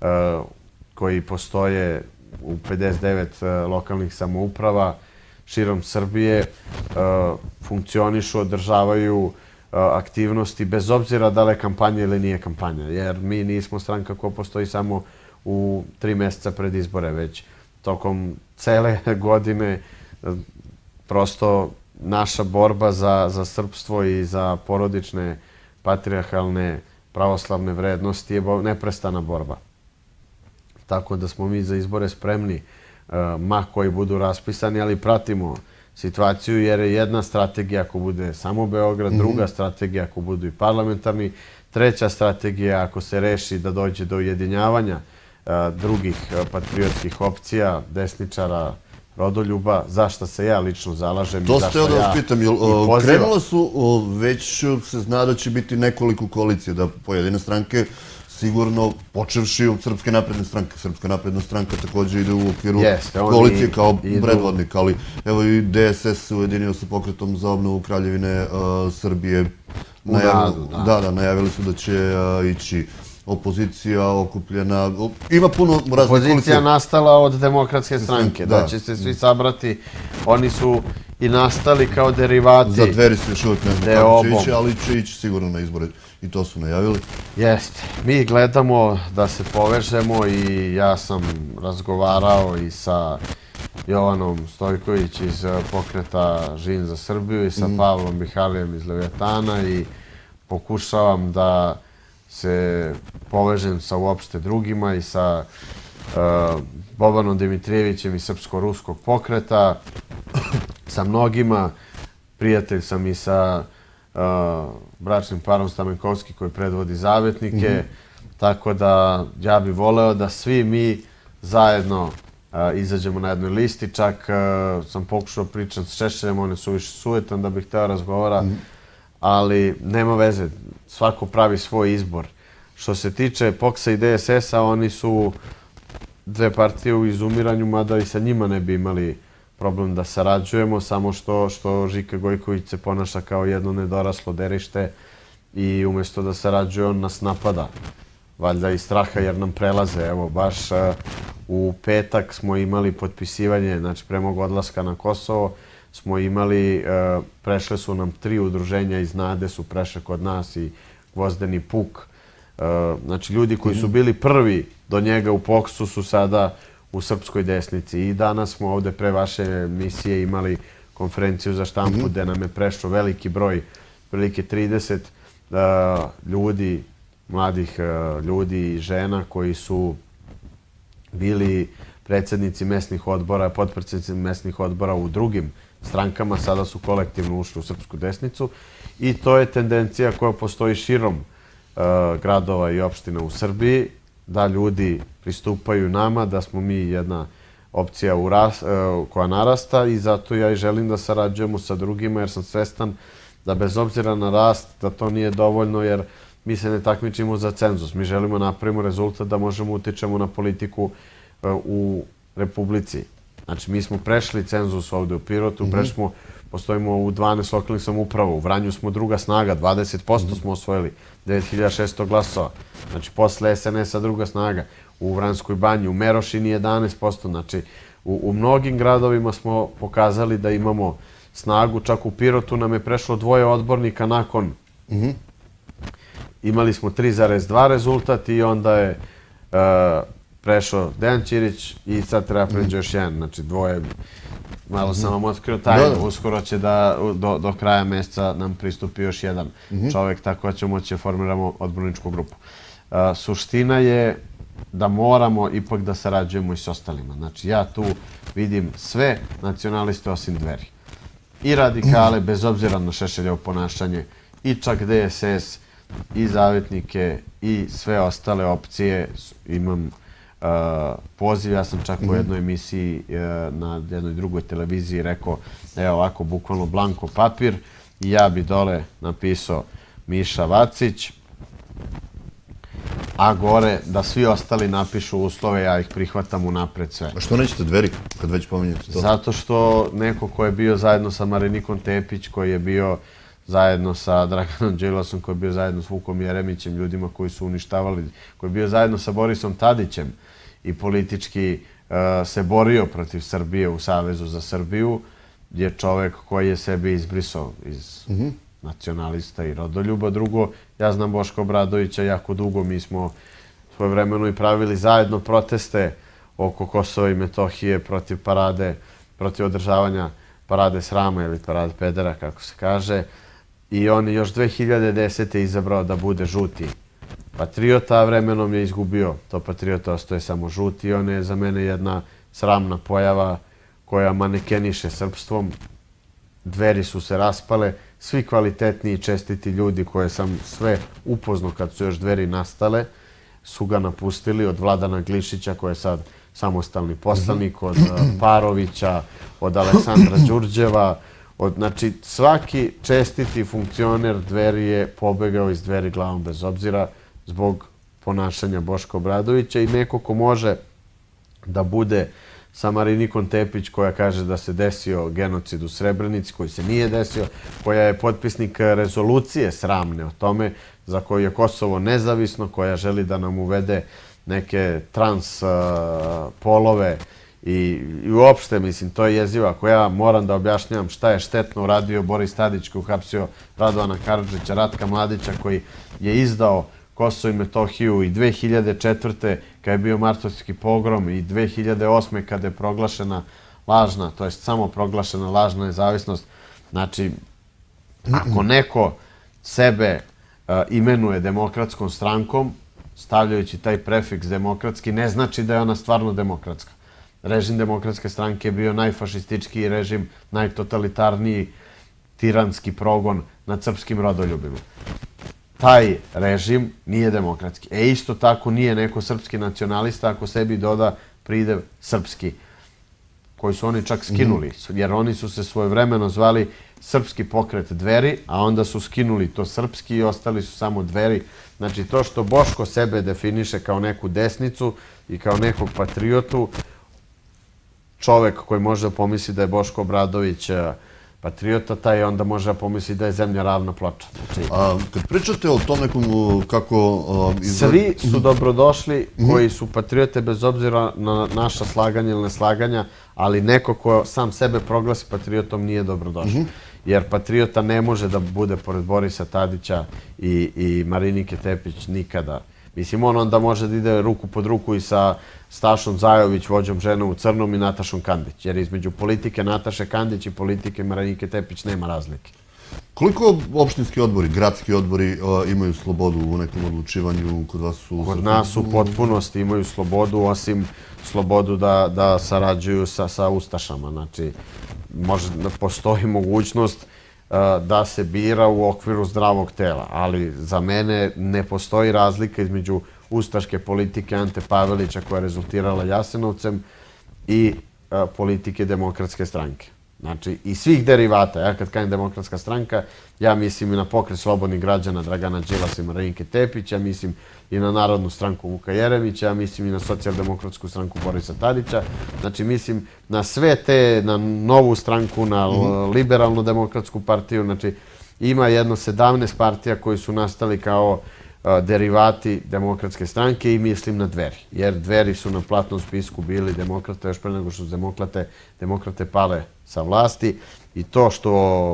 koji postoje u 59 lokalnih samouprava širom Srbije funkcionišu, održavaju aktivnosti bez obzira da li je kampanja ili nije kampanja. Jer mi nismo stranka koja postoji samo u 3 meseca pred izbore, već tokom cele godine. Prosto naša borba za srpstvo i za porodične, patrijarhalne, pravoslavne vrednosti je neprestana borba. Tako da smo mi za izbore spremni, ma koji budu raspisani, ali pratimo situaciju jer je jedna strategija ako bude samo Beograd, druga strategija ako budu i parlamentarni, treća strategija ako se reši da dođe do ujedinjavanja drugih patriotskih opcija, desničara, rodoljuba, za što se ja lično zalažem. To ste da vas pitam, krenula su, već se zna da će biti nekoliko koalicije, da pojedine stranke sigurno, počevši od Srpske napredne stranke. Srpska napredna stranka također ide u okviru koalicije kao predvodnik, ali evo i DSS se ujedinio sa Pokretom za obnovu Kraljevine Srbije. Najavili su da će ići opozicija okupljena, ima puno raznih koalicija. Opozicija nastala od Demokratske stranke, da će se svi sabrati. Oni su i nastali kao derivati. Za Dveri se još uvijek ne znam kako će ići, ali će ići sigurno na izbore. I to su najavili. Jeste. Mi gledamo da se povežemo i ja sam razgovarao i sa Jovanom Stojković iz Pokreta Žin za Srbiju i sa Pavlom Mihalijem iz Leviatana i pokušavam da se povežem sa uopšte drugima i sa Bobanom Dimitrijevićem iz Srpsko-ruskog pokreta, sa mnogima. Prijatelj sam i sa bračnim parom Stamenkovski koji predvodi Zavetnike, tako da ja bih voleo da svi mi zajedno izađemo na jednoj listi. Čak sam pokušao pričati s Šešeljem, on je suviše sujetan da bih hteo razgovara, ali nema veze, svako pravi svoj izbor. Što se tiče POKS-a i DSS-a, oni su dve partije u izumiranju, mada i sa njima ne bi imali problem da sarađujemo, samo što Žika Gojković se ponaša kao jedno nedoraslo derište i umjesto da sarađuje, on nas napada. Valjda iz straha jer nam prelaze. Evo, baš u petak smo imali potpisivanje, znači pre mog odlaska na Kosovo, smo imali, prešle su nam 3 udruženja iz NADE, su prešle kod nas i Gvozdeni puk. Znači, ljudi koji su bili prvi do njega u POKS-u su sada u Srpskoj desnici. I danas smo ovde pre vaše emisije imali konferenciju za štampu gde nam je prešlo veliki broj, prilike 30 ljudi, mladih ljudi i žena koji su bili predsjednici mesnih odbora, potpredsjednici mesnih odbora u drugim strankama, sada su kolektivno ušli u Srpsku desnicu i to je tendencija koja postoji širom gradova i opština u Srbiji, da ljudi pristupaju nama, da smo mi jedna opcija koja narasta i zato ja i želim da sarađujemo sa drugima jer sam svestan da bez obzira na rast da to nije dovoljno jer mi se ne takmičimo za cenzus. Mi želimo napravimo rezultat da možemo utičemo na politiku u Republici. Znači, mi smo prešli cenzus ovde u Pirotu, postojimo u 12 lokalnih samouprava, u Vranju smo druga snaga, 20% smo osvojili, 9600 glasova. Znači, posle SNS-a druga snaga, u Vranskoj banji, u Merošini 11%. Znači, u mnogim gradovima smo pokazali da imamo snagu, čak u Pirotu nam je prešlo 2 odbornika nakon. Imali smo 3,2 rezultat i onda je prešao Dejan Ćirić i sad treba pređe još jedan. Znači, 2, malo sam vam otkrio tajnu, uskoro će da do kraja meseca nam pristupi još jedan čovjek, tako da ćemo moći da formiramo odborničku grupu. Suština je da moramo ipak da sarađujemo i s ostalima. Znači, ja tu vidim sve nacionaliste osim Dveri. I radikale, bez obzira na Šešeljevo ponašanje, i čak DSS, i Zavetnike, i sve ostale opcije. Imam poziv, ja sam čak u jednoj emisiji na jednoj drugoj televiziji rekao, evo ovako, bukvalno blanko papir, i ja bi dole napisao Miša Vacić, a gore da svi ostali napišu uslove, ja ih prihvatam unapred sve. A što nećete Dveri, kad već pominjete to? Zato što neko ko je bio zajedno sa Marinikom Tepić, koji je bio zajedno sa Draganom Đilasom, koji je bio zajedno s Vukom Jeremićem, ljudima koji su uništavali, koji je bio zajedno sa Borisom Tadićem i politički se borio protiv Srbije u Savezu za Srbiju, je čovek koji je sebe izbrisao iz nacionalista i rodoljuba. Drugo, ja znam Boška Obradovića jako dugo, mi smo svojevremeno i pravili zajedno proteste oko Kosova i Metohije protiv parade, protiv održavanja parade srama ili parade pedera, kako se kaže. I on je još 2010. izabrao da bude žuti patriota, a vremenom je izgubio to patriota, ostaje samo žuti. I on je za mene jedna sramna pojava koja manekeniše srpstvom. Dveri su se raspale, svi kvalitetni i čestiti ljudi koje sam sve upoznao kad su još Dveri nastale, su ga napustili, od Vladana Glišića koji je sad samostalni poslanik, od Parovića, od Aleksandra Đurđeva. Znači, svaki čestiti funkcioner Dveri je pobegao iz Dveri glavom bez obzira zbog ponašanja Boška Obradovića, i neko ko može da bude sa Marinikom Tepić, koja kaže da se desio genocid u Srebrenici, koji se nije desio, koja je potpisnik rezolucije sramne o tome, za koju je Kosovo nezavisno, koja želi da nam uvede neke trans polove i uopšte, mislim, to je jezivo. Ako ja moram da objašnjavam šta je štetno uradio Boris Tadić, koji je uhapsio Radovana Karadžića, Ratka Mladića, koji je izdao Kosovo i Metohiju, i 2004. kada je bio martovski pogrom, i 2008. kada je proglašena lažna, to je samo proglašena lažna nezavisnost. Znači, ako neko sebe imenuje demokratskom strankom, stavljajući taj prefiks demokratski, ne znači da je ona stvarno demokratska. Režim demokratske stranke je bio najfašističkiji režim, najtotalitarniji tiranski progon nad srpskim rodoljubima. Taj režim nije demokratski. Isto tako nije neko srpski nacionalista ako sebi doda pridev srpski, koji su oni čak skinuli, jer oni su se svojevremeno zvali Srpski pokret Dveri, a onda su skinuli to srpski i ostali su samo Dveri. Znači, to što Boško sebe definiše kao neku desnicu i kao nekog patriotu, čovek koji može da pomisli da je Boško Obradović patriota, taj onda može da pomisli da je zemlja ravna ploča. Kad pričate o tom nekom kako... Svi su dobrodošli koji su patriote, bez obzira na naša slaganja ili neslaganja, ali neko ko sam sebe proglasi patriotom nije dobrodošao. Jer patriota ne može da bude pored Borisa Tadića i Marinike Tepić nikada. Mislim, on onda može da ide ruku pod ruku i sa Stašom Zajović, vođom Žena u crnom, i Natašom Kandić. Jer između politike Nataše Kandić i politike Marinike Tepić nema razlike. Koliko opštinski odbori, gradski odbori imaju slobodu u nekom odlučivanju kod vas? Kod nas u potpunosti imaju slobodu, osim slobodu da sarađuju sa ustašama. Znači, postoji mogućnost da se bira u okviru zdravog tela, ali za mene ne postoji razlika između ustaške politike Ante Pavelića, koja je rezultirala Jasenovcem, i politike Demokratske stranke. Znači, i svih derivata. Ja kad kažem Demokratska stranka, ja mislim i na Pokret slobodnih građana Dragana Đilasa i Marinike Tepić, ja mislim i na Narodnu stranku Vuka Jeremića, ja mislim i na Socijaldemokratsku stranku Borisa Tadića. Znači, mislim na sve te, na Novu stranku, na Liberalnu demokratsku partiju. Znači, ima jedno 17 partija koji su nastali kao derivati Demokratske stranke i mislim na Dveri. Jer Dveri su na platnom spisku bili demokrate još pre nego što su demokrate pale sa vlasti. I to što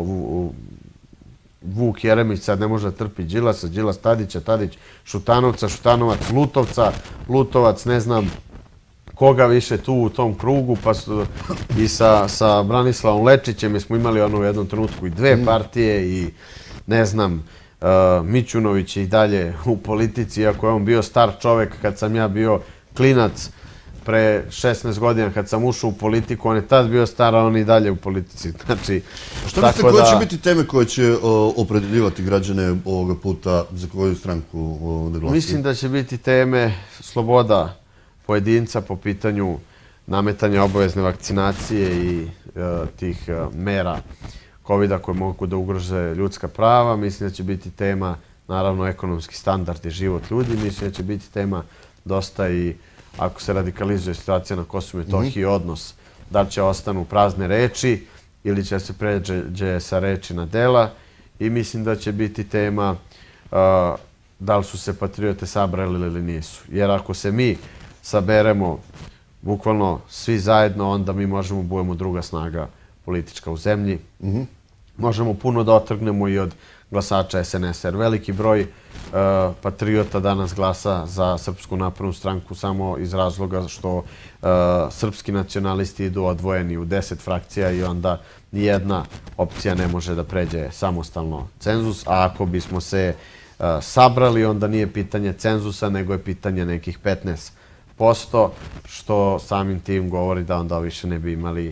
Vuk Jeremić sad ne može da trpi Đilasa, Đilas Tadića, Tadić Šutanovca, Šutanovac Lutovca, Lutovac ne znam koga više tu u tom krugu, pa i sa Branislavom Lečićem, jer smo imali u jednom trenutku i dve partije i ne znam, Mićunović je i dalje u politici, iako je on bio star čovek kad sam ja bio klinac pre 16 godina kad sam ušao u politiku, on je tad bio star, a on i dalje u politici. Znači, što mislite, koje će biti teme koje će opredeljivati građane ovoga puta za koju stranku da glasaju? Mislim da će biti teme sloboda pojedinca po pitanju nametanja obavezne vakcinacije i tih mera COVID-a koje mogu da ugrože ljudska prava. Mislim da će biti tema, naravno, ekonomski standard i život ljudi. Mislim da će biti tema dosta i, ako se radikalizuje situacija na Kosovu i Metohiji, odnos da će ostanu prazne reči ili će se pređe sa reči na dela. I mislim da će biti tema da li su se patriote sabrali ili nisu. Jer ako se mi saberemo bukvalno svi zajedno, onda mi možemo budemo druga snaga politička u zemlji. Možemo puno da otrgnemo i od glasača SNS-a, jer veliki broj patriota danas glasa za Srpsku naprednu stranku samo iz razloga što srpski nacionalisti idu odvojeni u 10 frakcija i onda nijedna opcija ne može da pređe samostalno cenzus, a ako bismo se sabrali, onda nije pitanje cenzusa, nego je pitanje nekih 15%, što samim tim govori da onda više ne bi imali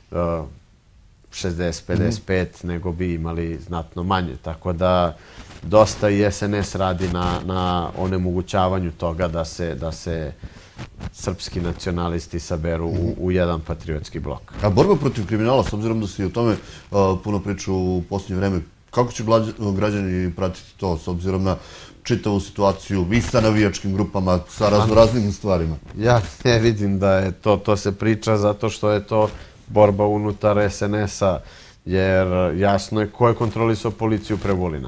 60-55, nego bi imali znatno manje. Tako da dosta i SNS radi na onemogućavanju toga da se srpski nacionalisti saberu u jedan patriotski blok. A borba protiv kriminala, s obzirom da si o tome puno pričao u posljednje vreme, kako će građani pratiti to, s obzirom na čitavu situaciju i sa navijačkim grupama, sa raznoraznim stvarima? Ja ne vidim da je to se priča zato što je to borba unutar SNS-a, jer jasno je ko je kontrolisao policiju pre Vulina.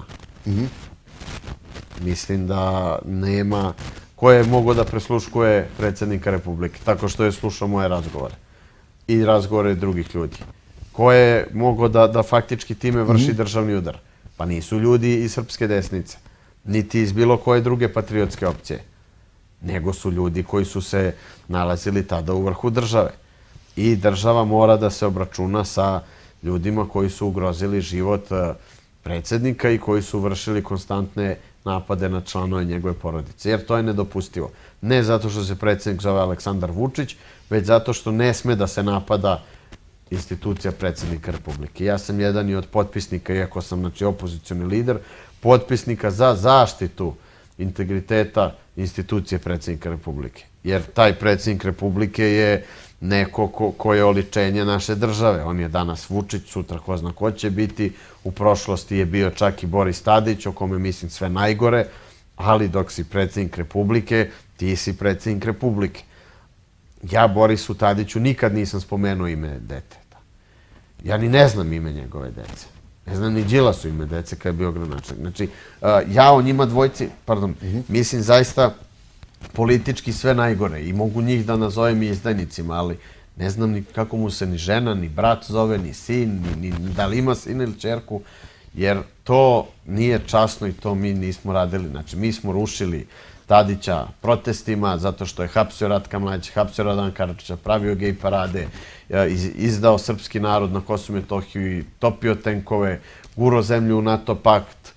Mislim da nema ko je mogao da presluškuje predsjednika Republike, tako što je slušao moje razgovore i razgovore drugih ljudi. Ko je mogao da faktički time vrši državni udar? Pa nisu ljudi iz srpske desnice, niti iz bilo koje druge patriotske opcije, nego su ljudi koji su se nalazili tada u vrhu države. I država mora da se obračuna sa ljudima koji su ugrozili život predsjednika i koji su vršili konstantne napade na članove njegove porodice. Jer to je nedopustivo. Ne zato što se predsjednik zove Aleksandar Vučić, već zato što ne sme da se napada institucija predsjednika Republike. Ja sam jedan i od potpisnika, iako sam opozicioni lider, potpisnika za zaštitu integriteta institucije predsjednika Republike. Jer taj predsjednik Republike je neko ko je oličenje naše države. On je danas Vučić, sutra ko zna ko će biti. U prošlosti je bio čak i Boris Tadić, o kome mislim sve najgore, ali dok si predsjednik Republike, ti si predsjednik Republike. Ja Borisu Tadiću nikad nisam spomenuo ime deteta. Ja ni ne znam ime njegove dece. Ne znam ni Đilasu ime dece kad je bio gradonačelnik. Znači, ja o njima dvojci, mislim zaista politički sve najgore i mogu njih da nazovem i izdajnicima, ali ne znam ni kako mu se ni žena, ni brat zove, ni sin, ni da li ima sin ili čerku, jer to nije časno i to mi nismo radili. Znači, mi smo rušili Tadića protestima zato što je hapsio Ratka Mladića, hapsio Radana Karadžića, pravio gej parade, izdao srpski narod na Kosovu i Metohiju i topio tenkove, gurao zemlju u NATO pakt,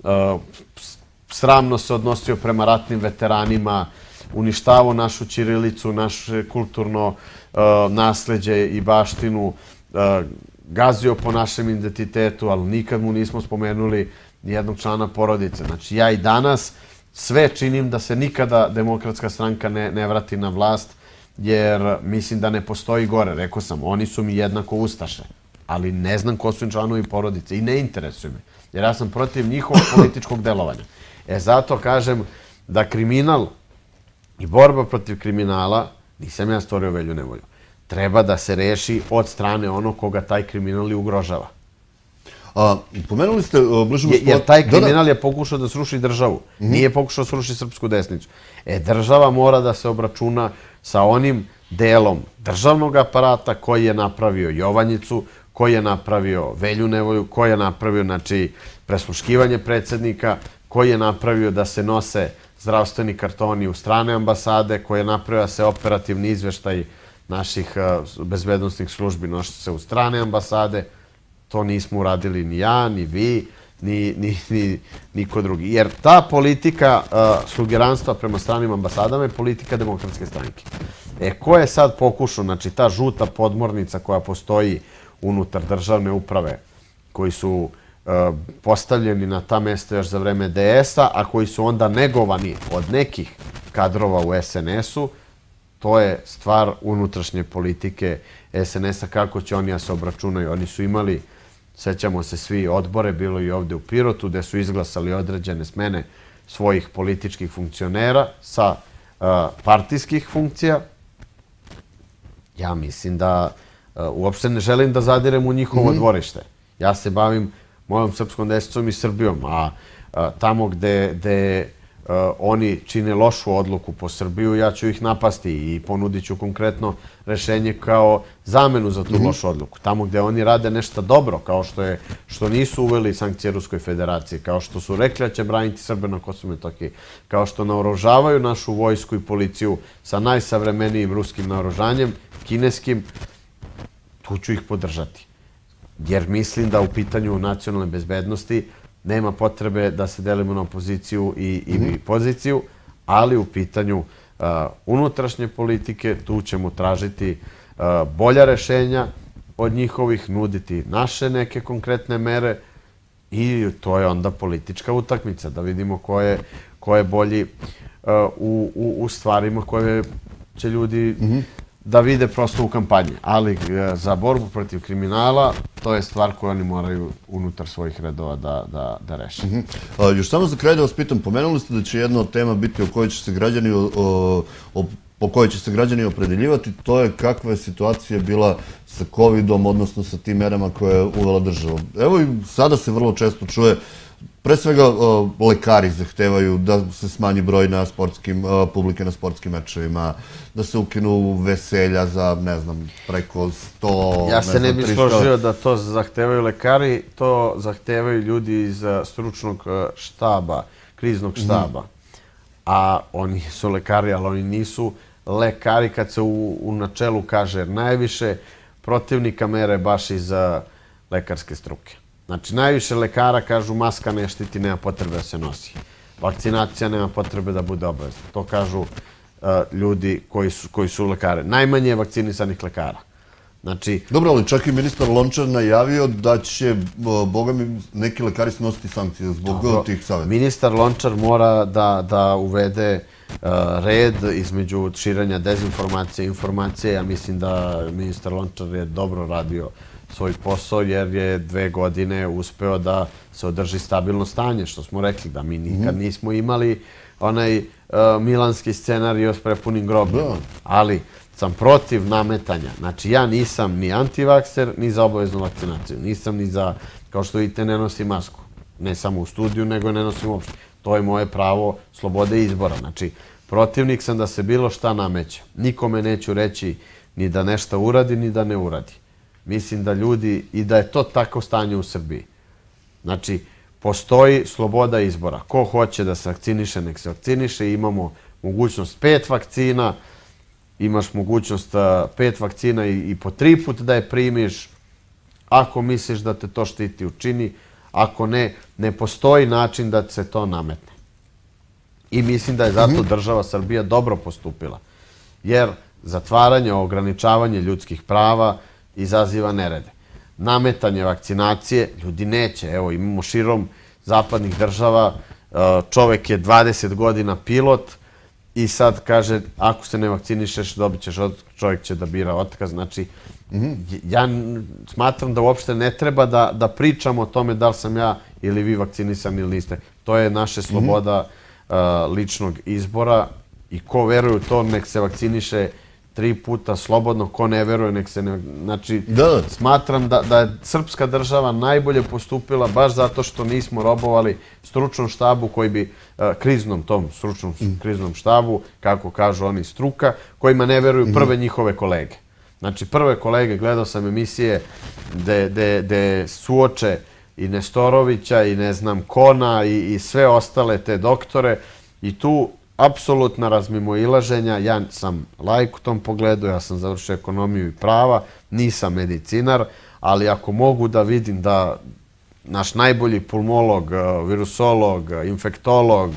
sramno se odnosio prema ratnim veteranima, uništavao našu ćirilicu, naše kulturno nasleđe i baštinu, gazio po našem identitetu, ali nikad mu nismo spomenuli nijednog člana porodice. Znači, ja i danas sve činim da se nikada Demokratska stranka ne vrati na vlast, jer mislim da ne postoji gore. Rekao sam, oni su mi jednako ustaše. ali ne znam ko su im članovi porodice i ne interesuje me, jer ja sam protiv njihovog političkog delovanja. Zato kažem da kriminal i borba protiv kriminala, nisam ja stvorio Velju Nevolju, treba da se reši od strane onog koga taj kriminal i ugrožava. Pomenuli ste bližu gospodinu... Jer taj kriminal je pokušao da sruši državu. Nije pokušao da sruši srpsku desnicu. Država mora da se obračuna sa onim delom državnog aparata koji je napravio Jovanjicu, koji je napravio Velju Nevolju, koji je napravio, znači, presluškivanje predsjednika, koji je napravio da se nose zdravstveni kartoni u strane ambasade, koji je napravio da se operativni izveštaj naših bezbednostnih službi nosi se u strane ambasade. To nismo uradili ni ja, ni vi, ni niko drugi. Jer ta politika slugeranstva prema stranim ambasadama je politika Demokratske stranke. Ko je sad pokušao, znači ta žuta podmornica koja postoji unutar državne uprave, koji su postavljeni na ta mesta još za vreme DS-a, a koji su onda negovani od nekih kadrova u SNS-u, to je stvar unutrašnje politike SNS-a, kako će oni da se obračunaju. Oni su imali, sećamo se svi, odbore, bilo i ovde u Pirotu, gde su izglasali određene smene svojih političkih funkcionera sa partijskih funkcija. Ja mislim da uopšte ne želim da zadirem u njihovo dvorište. Ja se bavim mojom srpskom desnicom i Srbijom, a tamo gde oni čine lošu odluku po Srbiju, ja ću ih napasti i ponudit ću konkretno rešenje kao zamenu za tu lošu odluku. Tamo gde oni rade nešto dobro, kao što nisu uveli sankcije Ruskoj federaciji, kao što su rekli da će braniti Srbe na Kosovu i Metohiji, kao što naoružavaju našu vojsku i policiju sa najsavremenijim ruskim naoružanjem, kineskim, tu ću ih podržati. Jer mislim da u pitanju nacionalne bezbednosti nema potrebe da se delimo na opoziciju i poziciju, ali u pitanju unutrašnje politike tu ćemo tražiti bolja rešenja od njihovih, nuditi naše neke konkretne mere i to je onda politička utakmica, da vidimo ko je bolji u stvarima koje će ljudi da vide prosto u kampanji. Ali za borbu protiv kriminala, to je stvar koju oni moraju unutar svojih redova da reše. Još samo za kraj da vas pitam, pomenuli ste da će jedna od tema biti po kojoj će se građani opredeljivati, to je kakva je situacija bila sa COVID-om, odnosno sa tim merama koje je uvela država. Evo i sada se vrlo često čuje, pre svega lekari zahtevaju da se smanji broj publike na sportskim mečevima, da se ukinu veselja za, ne znam, preko 100... Ja se ne bih složio da to zahtevaju lekari, to zahtevaju ljudi iz stručnog štaba, kriznog štaba. A oni su lekari, ali oni nisu lekari kad se u načelu kaže, jer najviše protivnika mere baš iz lekarske struke. Znači, najviše lekara kažu maska ne štiti, nema potrebe da se nosi. Vakcinacija nema potrebe da bude obavezna. To kažu ljudi koji su lekare. Najmanje je vakcinisanih lekara. Znači... Dobro, ali čak i ministar Lončar najavio da će, boga mi, neki lekari snositi sankcije zbog tih savjeta. Ministar Lončar mora da uvede red između širenja dezinformacije i informacije. Ja mislim da ministar Lončar je dobro radio svoj posao jer je 2 godine uspeo da se održi stabilno stanje, što smo rekli da mi nikad nismo imali onaj milanski scenario s prepunim grobljima. Ali sam protiv nametanja. Znači ja nisam ni antivakser, ni za obaveznu vakcinaciju. Nisam ni za, kao što vidite, ne nosim masku. Ne samo u studiju, nego ne nosim uopšte. To je moje pravo slobode izbora. Znači, protivnik sam da se bilo šta nameće. Nikome neću reći ni da nešto uradi, ni da ne uradi. Mislim da ljudi, i da je to tako stanje u Srbiji. Znači, postoji sloboda izbora. Ko hoće da se vakciniše, nek se vakciniše. Imamo mogućnost 5 vakcina, imaš mogućnost 5 vakcina i po 3 puta da je primiš. Ako misliš da te to štiti, učini. Ako ne, ne postoji način da se to nametne. I mislim da je zato država Srbija dobro postupila. Jer zatvaranje, ograničavanje ljudskih prava izaziva nerede. Nametanje vakcinacije, ljudi neće. Evo, imamo širom zapadnih država, čovek je 20 godina pilot i sad kaže, ako se ne vakcinišeš, dobit ćeš otkaz, čovjek će da bira otkaz. Znači, ja smatram da uopšte ne treba da pričamo o tome da li sam ja ili vi vakcinisan ili niste. To je naša sloboda ličnog izbora i ko veruje u to, nek se vakciniše 3 puta slobodno, ko ne veruje, nek se ne... Znači, smatram da je srpska država najbolje postupila baš zato što nismo robovali stručnom štabu koji bi, stručnom kriznom štabu, kako kažu oni struka, kojima ne veruju prve njihove kolege. Znači, prve kolege, gledao sam emisije gde suoče i Nestorovića i ne znam Kona i sve ostale te doktore i tu apsolutna razmimoilaženja. Ja sam laik u tom pogledu, ja sam završio ekonomiju i prava, nisam medicinar, ali ako mogu da vidim da naš najbolji pulmolog, virusolog, infektolog,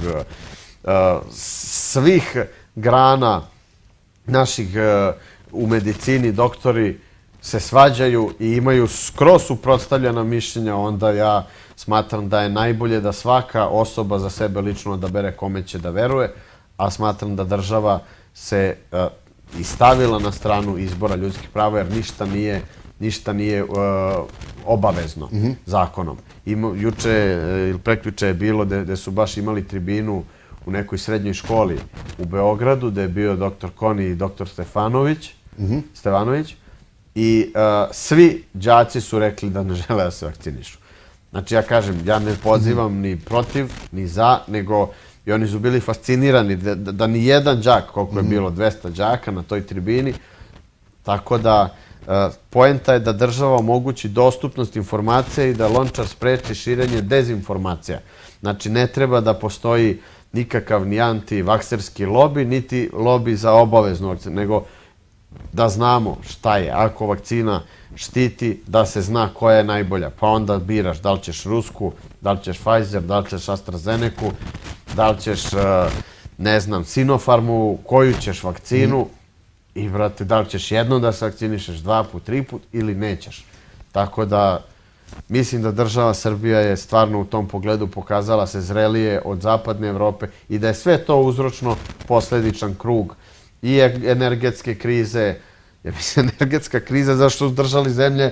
svih grana naših u medicini doktori se svađaju i imaju skroz suprotstavljena mišljenja, onda ja smatram da je najbolje da svaka osoba za sebe lično odabere kome će da veruje, a smatram da država se i stavila na stranu izbora ljudskih prava, jer ništa nije obavezno zakonom. Juče ili prekjuče je bilo gde su baš imali tribinu u nekoj srednjoj školi u Beogradu, gde je bio doktor Koni i doktor Stevanović i svi đaci su rekli da ne žele da se vakcinišu. Znači, ja kažem, ja ne pozivam ni protiv, ni za, nego i oni su bili fascinirani da ni jedan đak, koliko je bilo 200 đaka na toj tribini, tako da poenta je da država omogući dostupnost informacija i da Lončar spreči širenje dezinformacija. Znači, ne treba da postoji nikakav ni antivakserski lobi, niti lobi za obaveznu vakcinu, nego da znamo šta je. Ako vakcina štiti, da se zna koja je najbolja. Pa onda biraš da li ćeš rusku, da li ćeš Pfizer, da li ćeš AstraZeneku, da li ćeš, ne znam, Sinopharmu, koju ćeš vakcinu i, brate, da li ćeš jednom da se vakcinišeš 2 put, 3 put ili nećeš. Tako da, mislim da država Srbija je stvarno u tom pogledu pokazala se zrelije od zapadne Evrope i da je sve to uzročno posledičan krug i energetske krize. Ja mislim, energetska kriza zašto su držali zemlje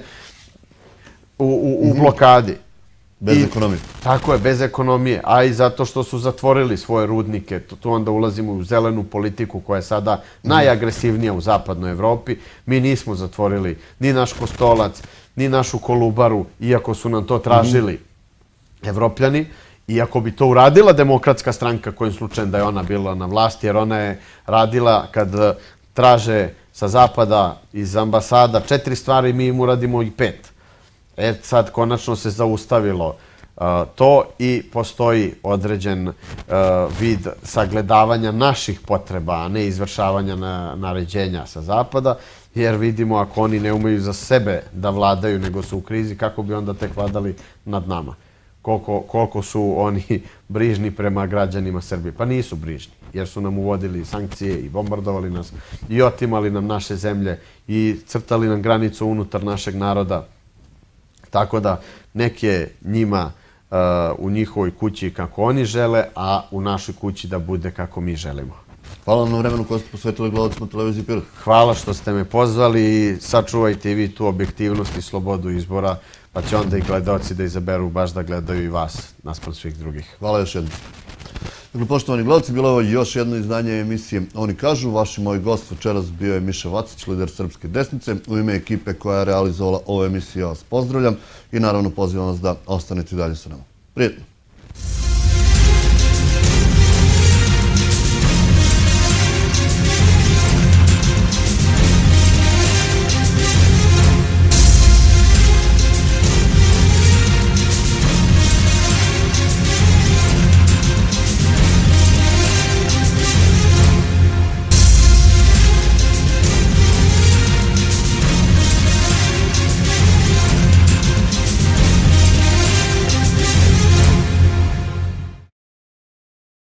u blokadi. Bez ekonomije. Tako je, bez ekonomije, a i zato što su zatvorili svoje rudnike. Tu onda ulazimo u zelenu politiku koja je sada najagresivnija u zapadnoj Evropi. Mi nismo zatvorili ni naš Kostolac, ni našu Kolubaru, iako su nam to tražili Evropljani. Iako bi to uradila Demokratska stranka, kojim slučajem da je ona bila na vlasti, jer ona je radila kad traže sa zapada iz ambasada 4 stvari, mi im uradimo i 5. Sad konačno se zaustavilo to i postoji određen vid sagledavanja naših potreba, a ne izvršavanja naređenja sa zapada, jer vidimo ako oni ne umeju za sebe da vladaju, nego su u krizi, kako bi onda tek vladali nad nama. Koliko su oni brižni prema građanima Srbije. Pa nisu brižni, jer su nam uvodili sankcije i bombardovali nas i otimali nam naše zemlje i crtali nam granicu unutar našeg naroda. Tako da neke njima u njihovoj kući kako oni žele, a u našoj kući da bude kako mi želimo. Hvala vam na vremenu koje ste posvetili gledalcima televiziji Pirot. Hvala što ste me pozvali i sačuvajte i vi tu objektivnost i slobodu izbora, pa će onda i gledalci da izaberu baš da gledaju i vas naspram svih drugih. Hvala još jednom. Dakle, poštovani gledalci, bilo je ovo još jedno izdanje emisije Oni kažu. Vaš i moj gost večeras bio je Miša Vacić, lider Srpske desnice. U ime ekipe koja je realizovala ovu emisiju ja vas pozdravljam i naravno pozivam vas da ostanete i dalje sa nama. Prijetno!